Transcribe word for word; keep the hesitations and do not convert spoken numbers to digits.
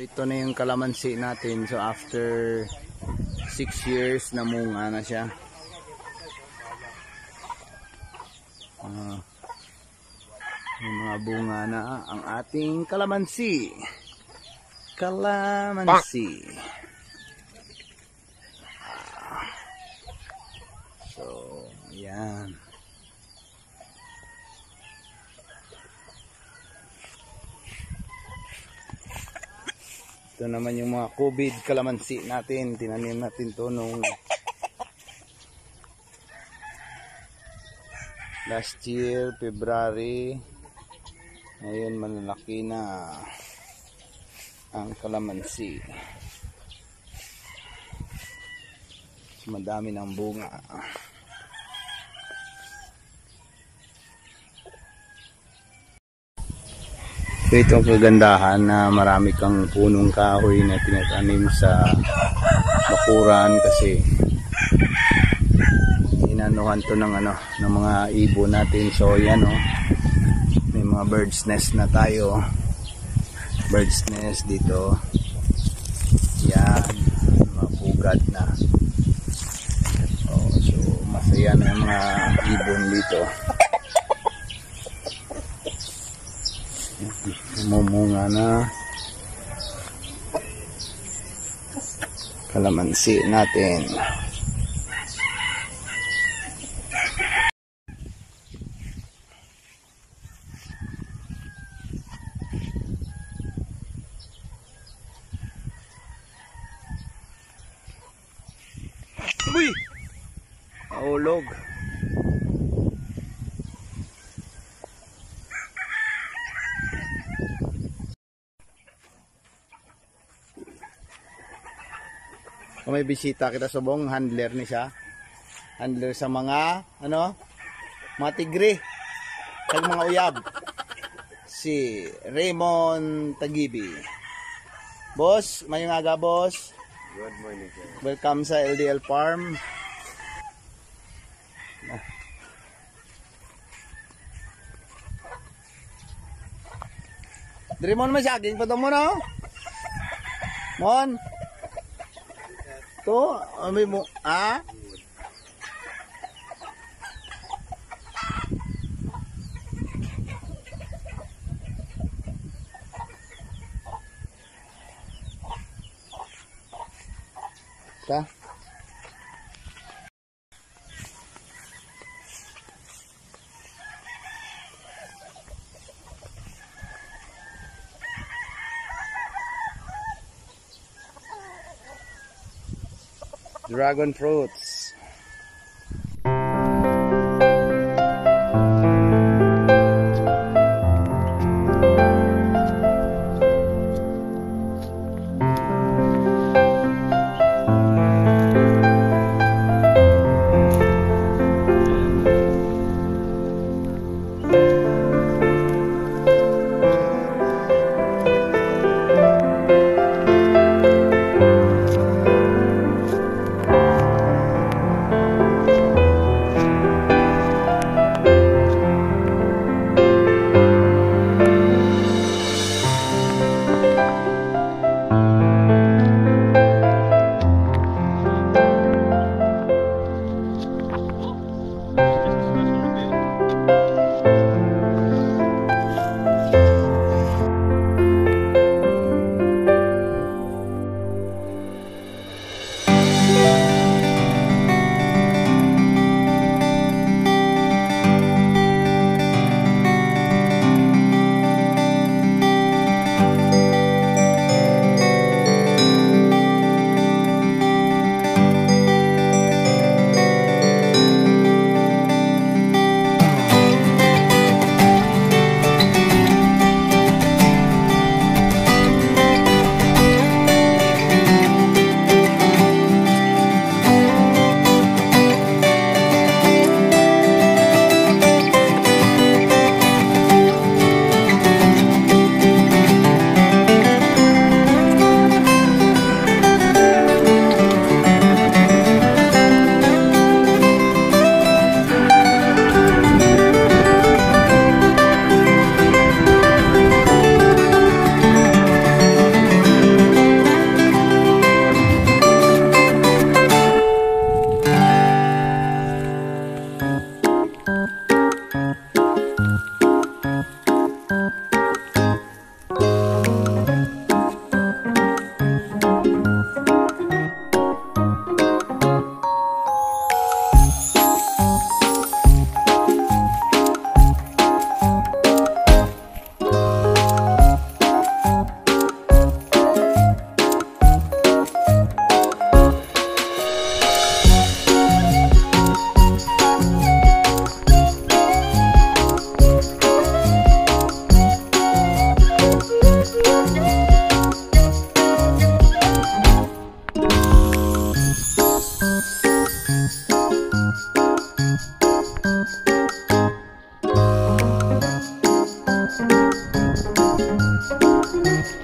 ito na yung kalamansi natin. So after six years namunga na siya. Uh, yung mga bunga na ang ating kalamansi. Kalamansi. Ah. So, yan. Ito naman yung mga COVID kalamansi natin. Tinanim natin to nung last year, February. Ngayon malalaki na ang kalamansi. Madami ng bunga. So ito ang kagandahan na marami kang punong kahoy na tinatanim sa bakuran kasi inanuhan to ng ano ng mga ibon natin. So yan oh, may mga bird's nest na tayo. Bird's nest dito. Yan, mga pugad na. Oh, so masaya na yung mga ibon dito. Mumunga na kalamansi natin. Uy! Ahulog. Kung may bisita kita subong, handler ni siya. Handler sa mga, ano, mga tigre. Sa mga uyab. Si Raymond Tagibi. Boss, mayong aga, boss. Good morning, sir. Welcome sa L D L Farm. Dari mo naman siya, aging patong mo, no? Mon? To, amoy mo, ah? Ta? Dragon fruits. Yan.